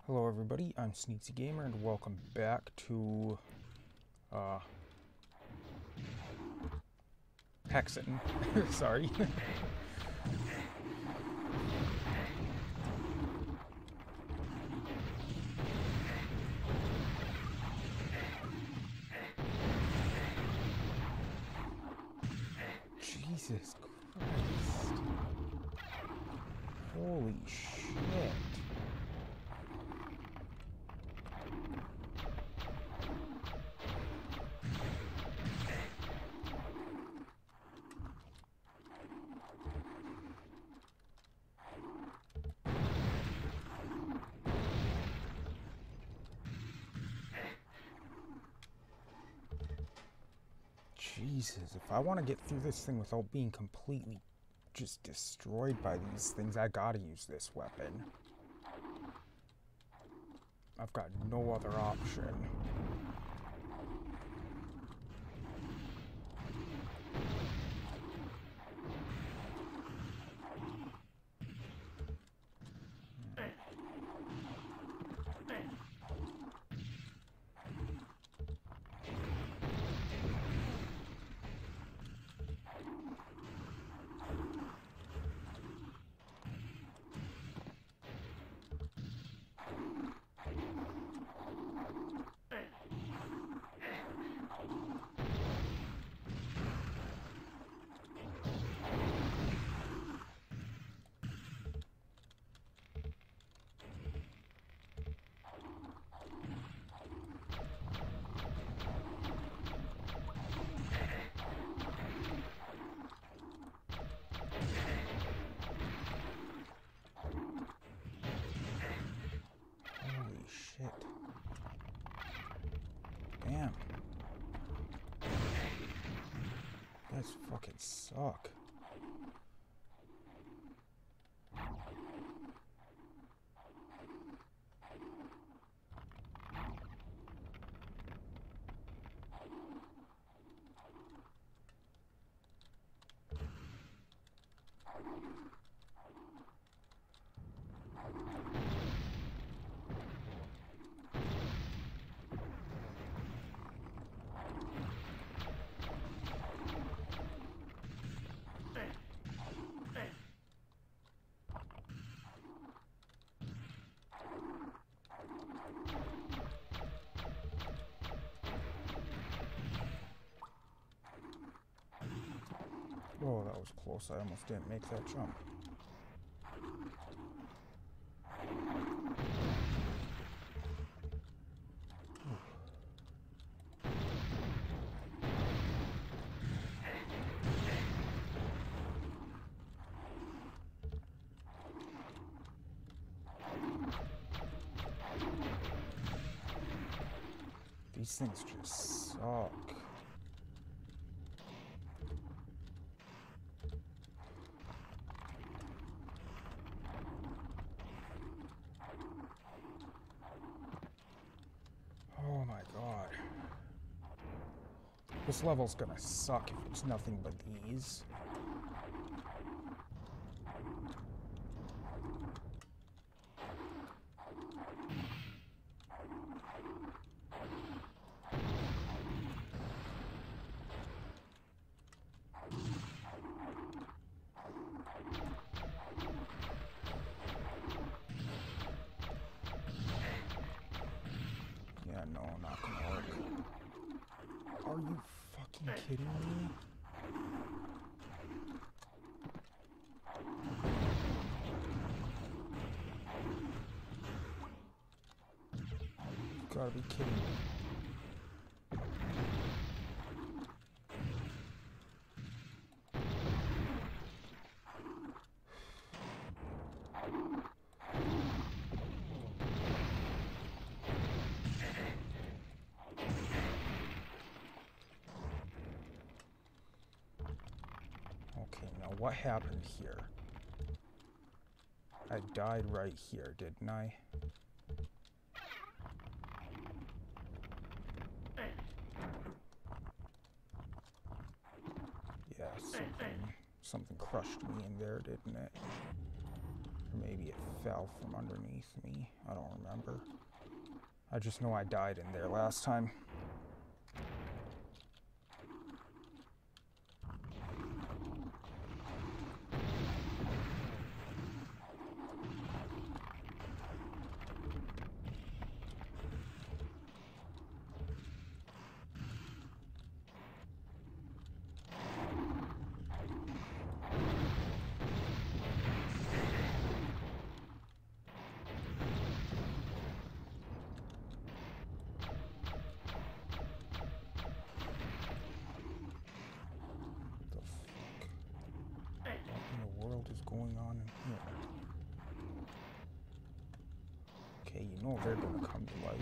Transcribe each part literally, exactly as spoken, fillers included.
Hello everybody, I'm Sneaksy Gamer and welcome back to uh Hexen. Sorry. Jesus Christ. Holy shit. Jesus, if I want to get through this thing without being completely just destroyed by these things, I gotta use this weapon. I've got no other option. Shit. Damn. You guys fucking suck. Oh, that was close. I almost didn't make that jump. These things just suck. Oh my god. This level's gonna suck if it's nothing but these. Yeah, no, not gonna work. Are you fucking kidding me? You gotta be kidding me. Okay, now what happened here? I died right here, didn't I? Yeah, something, something crushed me in there, didn't it? Maybe it fell from underneath me. I don't remember. I just know I died in there last time. Is going on in here? Okay, you know they're gonna come to life.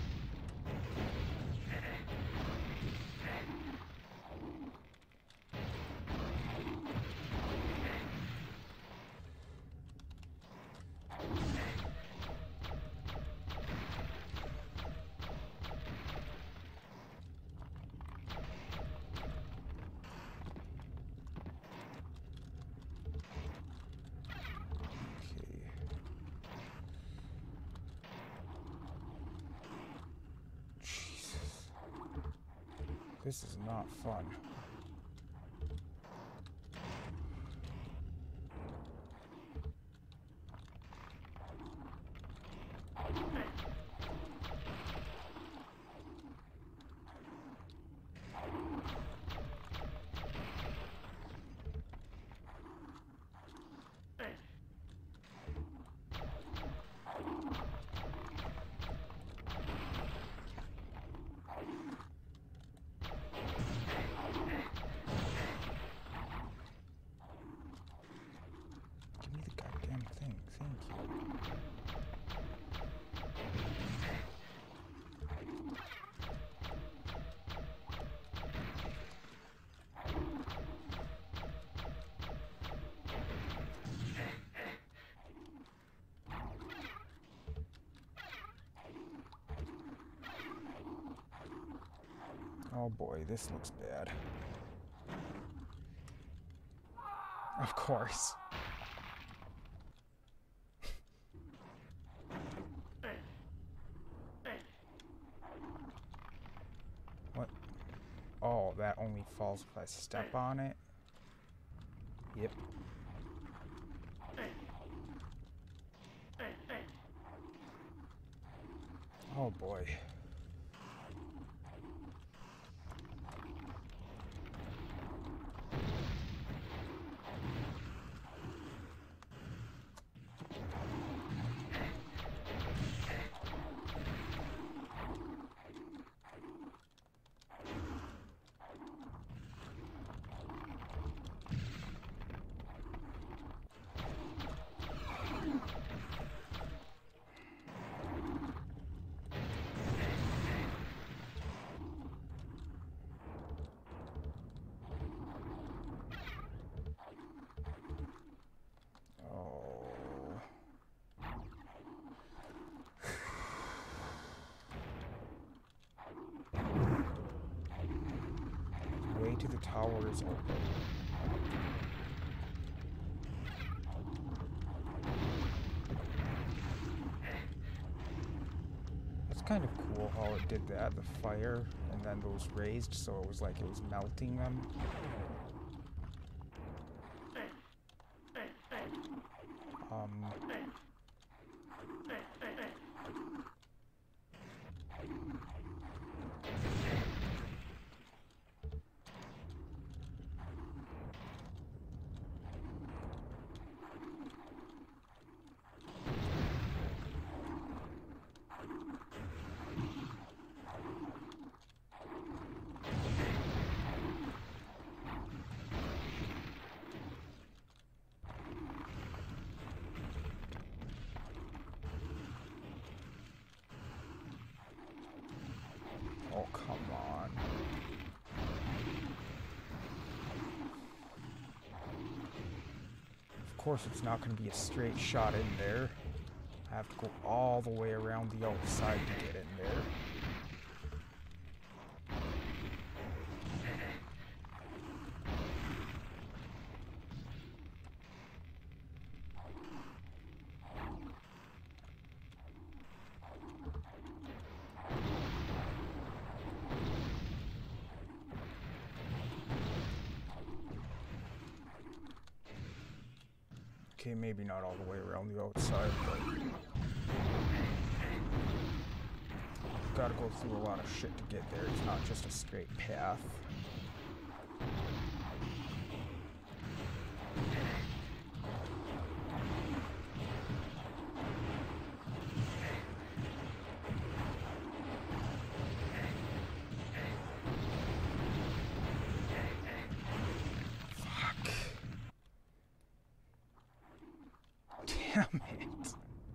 This is not fun. Oh boy, this looks bad. Of course. What? Oh, that only falls if I step on it? Yep. Oh boy. To the tower is open. That's kind of cool how it did that, the fire and then those raised, so it was like it was melting them. Um Oh, come on. Of course it's not going to be a straight shot in there. I have to go all the way around the outside to get in there. Okay, maybe not all the way around the outside, but gotta go through a lot of shit to get there. It's not just a straight path. Damn it.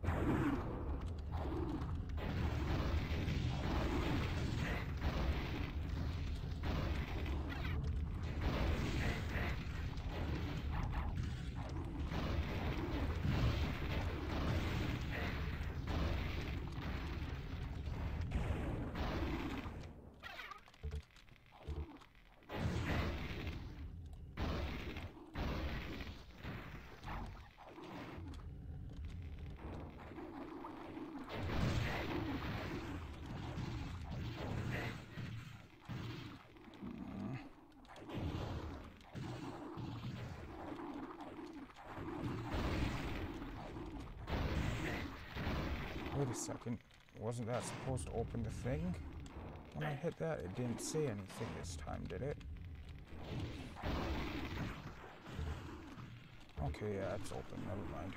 Wait a second, wasn't that supposed to open the thing? When I hit that, it didn't say anything this time, did it? Okay, yeah, it's open, never mind.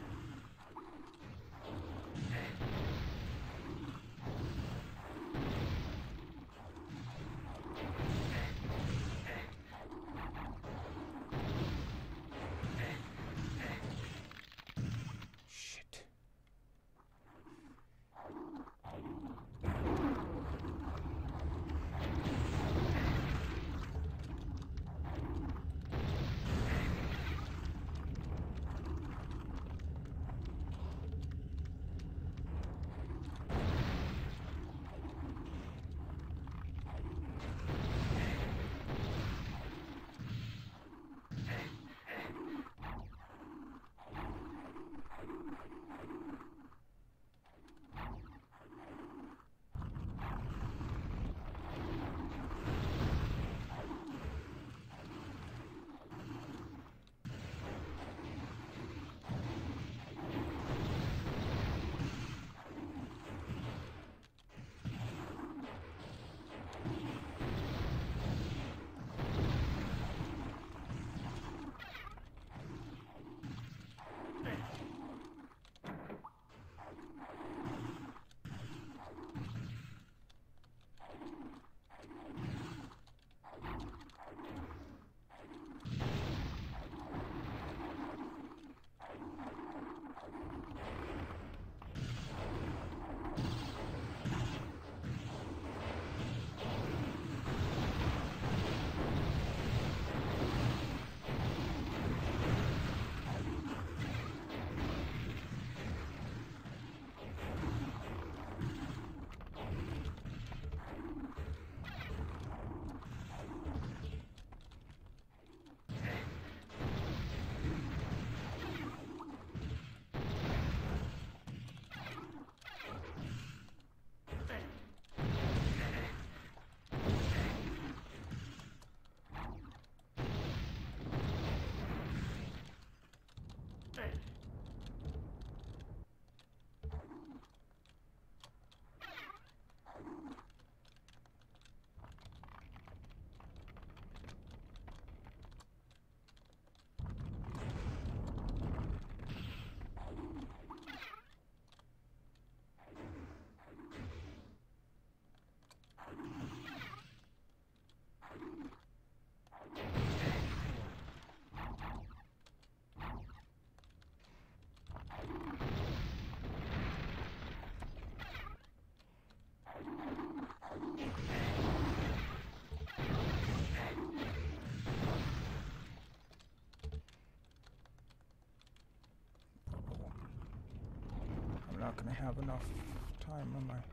Not gonna have enough time, am I?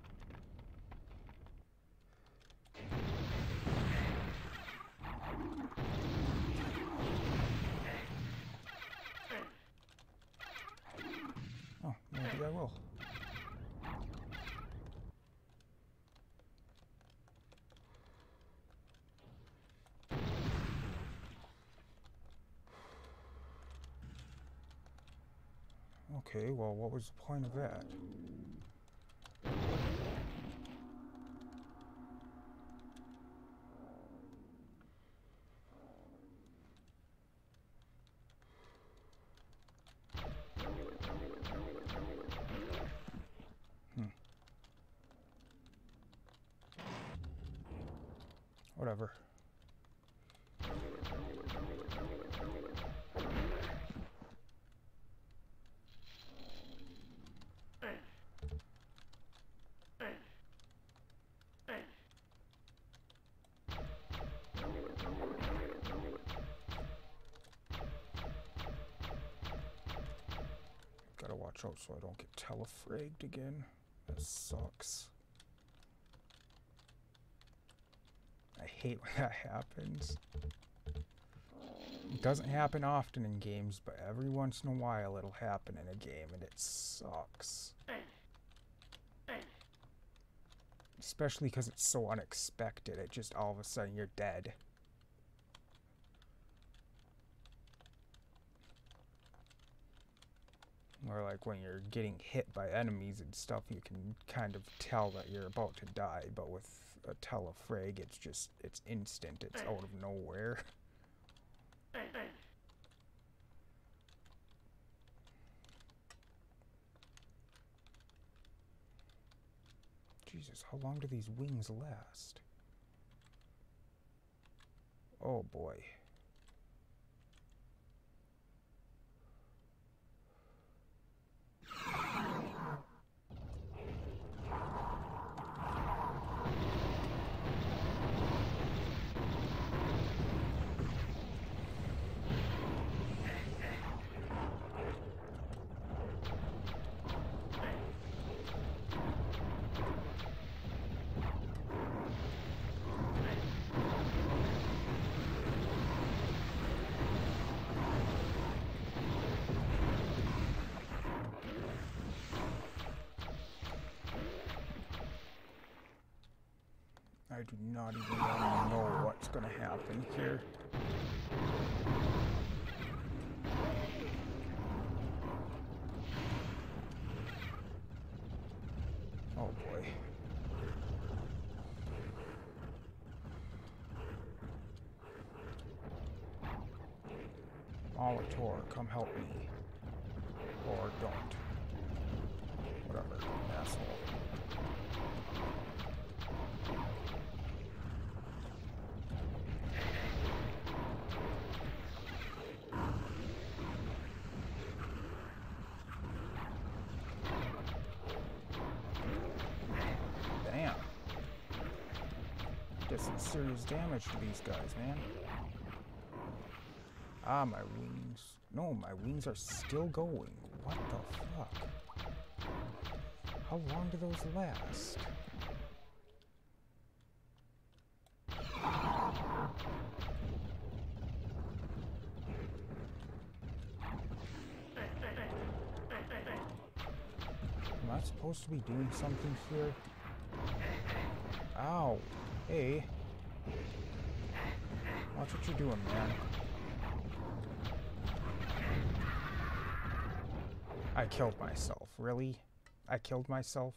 Oh, maybe I will. Okay, well, what was the point of that? Hmm. Whatever. Gotta watch out so I don't get telefragged again. That sucks. I hate when that happens. It doesn't happen often in games, but every once in a while it'll happen in a game, and it sucks. Especially because it's so unexpected. It just all of a sudden you're dead. Or like when you're getting hit by enemies and stuff, you can kind of tell that you're about to die, but with a telefrag, it's just, it's instant, it's out of nowhere. Jesus, how long do these wings last? Oh boy. I do not even know what's going to happen here. Oh boy. Molitor, come help me. Or don't. Whatever, asshole. Some serious damage to these guys, man. Ah, my wings. No, my wings are still going. What the fuck? How long do those last? Am I supposed to be doing something here? Ow. Hey. Watch what you're doing, man. I killed myself. Really? I killed myself?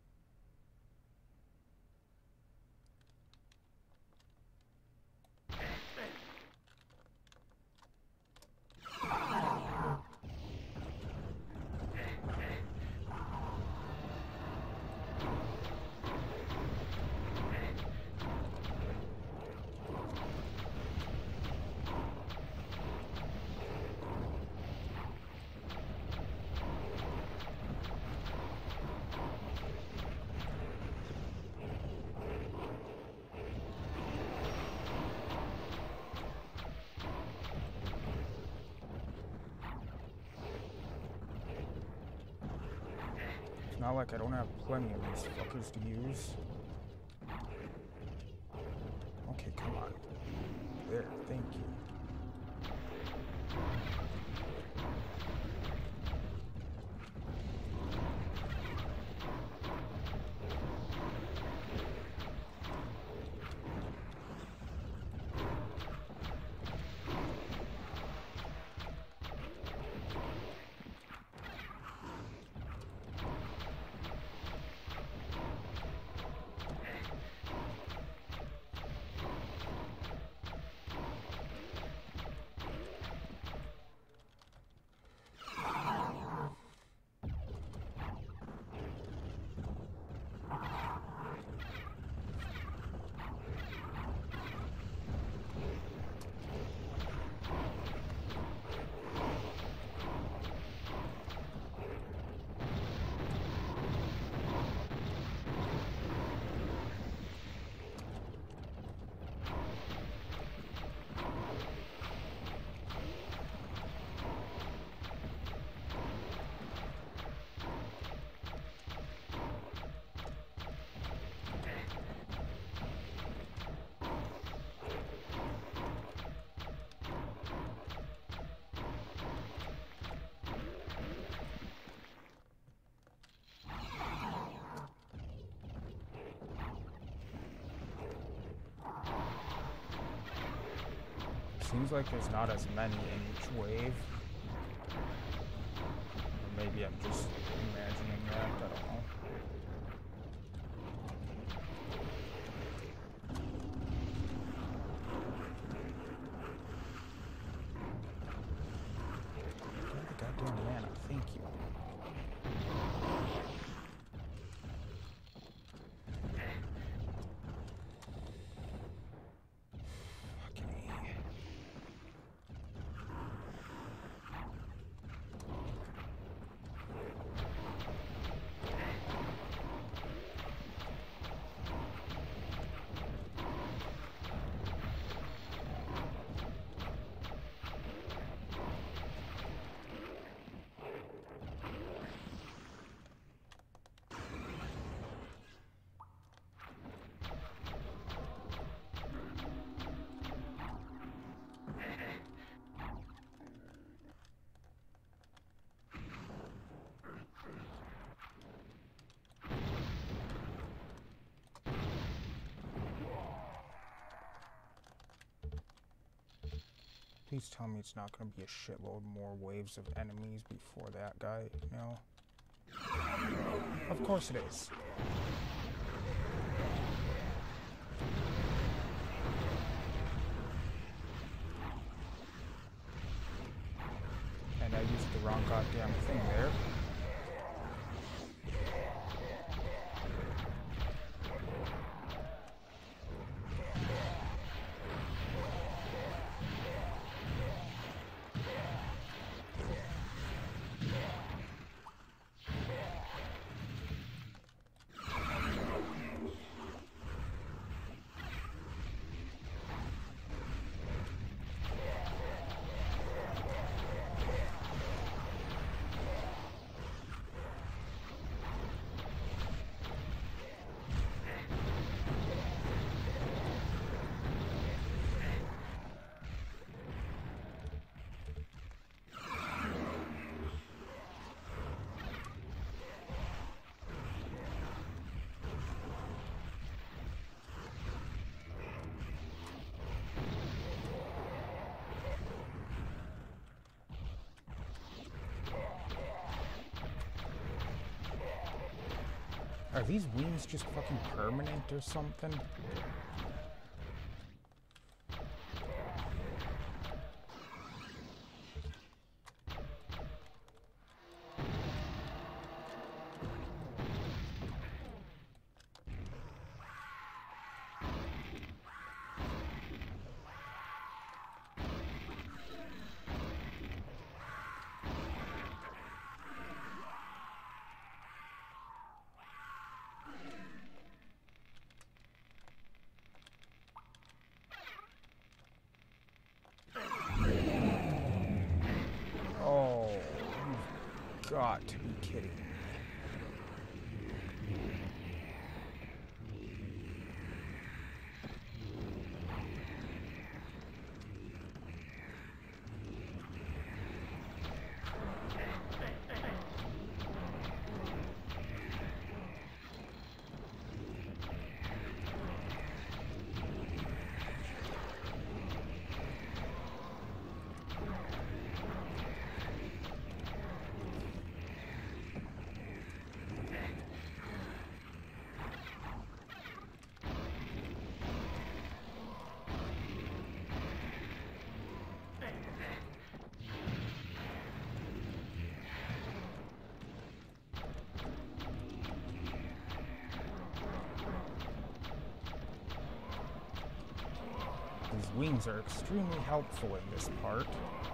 Not like I don't have plenty of these fuckers to use. Okay, come on. There, thank you. Seems like there's not as many in each wave. Or maybe I'm just imagining that, I don't know. Goddamn mana, thank you. Please tell me it's not going to be a shitload more waves of enemies before that guy, you know? Of course it is. And I used the wrong goddamn thing there. Are these wings just fucking permanent or something? Got to be kidding me. These wings are extremely helpful in this part.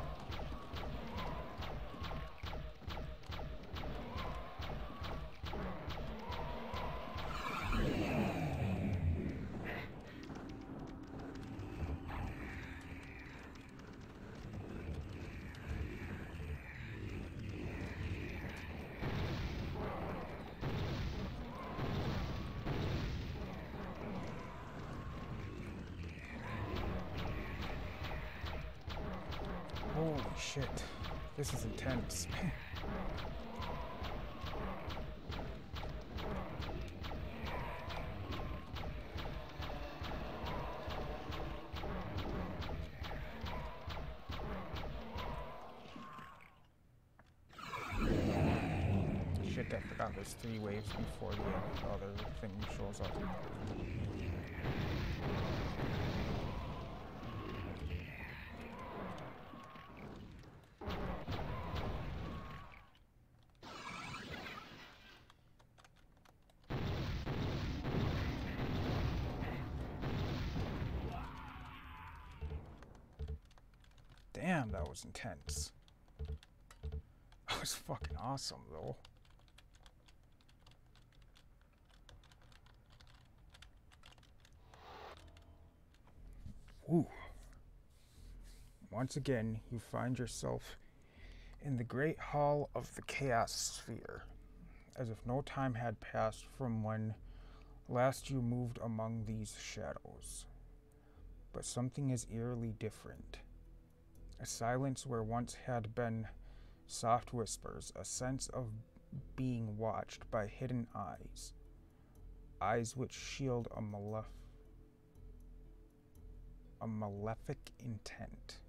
Holy shit, this is intense. like I forgot there's three waves before the other thing shows up. Damn, that was intense. That was fucking awesome, though. Ooh. Once again, you find yourself in the Great Hall of the Chaos Sphere, as if no time had passed from when last you moved among these shadows. But something is eerily different. A silence where once had been soft whispers, a sense of being watched by hidden eyes, eyes which shield a malef a malefic intent.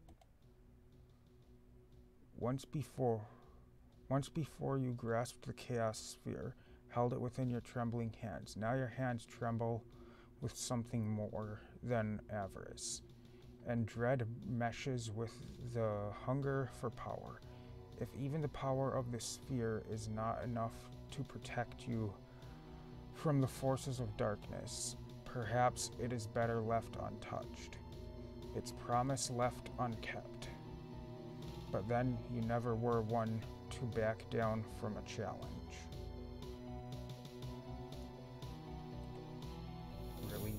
Once before, once before you grasped the chaos sphere, held it within your trembling hands. Now your hands tremble with something more than avarice, and dread meshes with the hunger for power. If even the power of the sphere is not enough to protect you from the forces of darkness, perhaps it is better left untouched, its promise left unkept. But then you never were one to back down from a challenge. Really?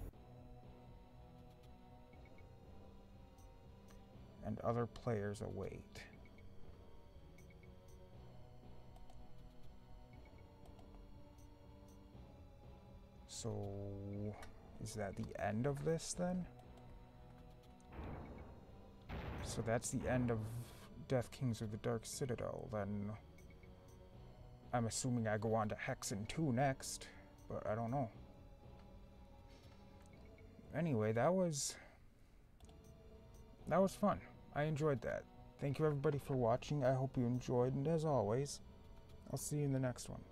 And other players await. So, is that the end of this then? So that's the end of DeathKings of the Dark Citadel. Then I'm assuming I go on to Hexen two next, but I don't know. Anyway, that was that was fun. I enjoyed that. Thank you everybody for watching. I hope you enjoyed, and as always, I'll see you in the next one.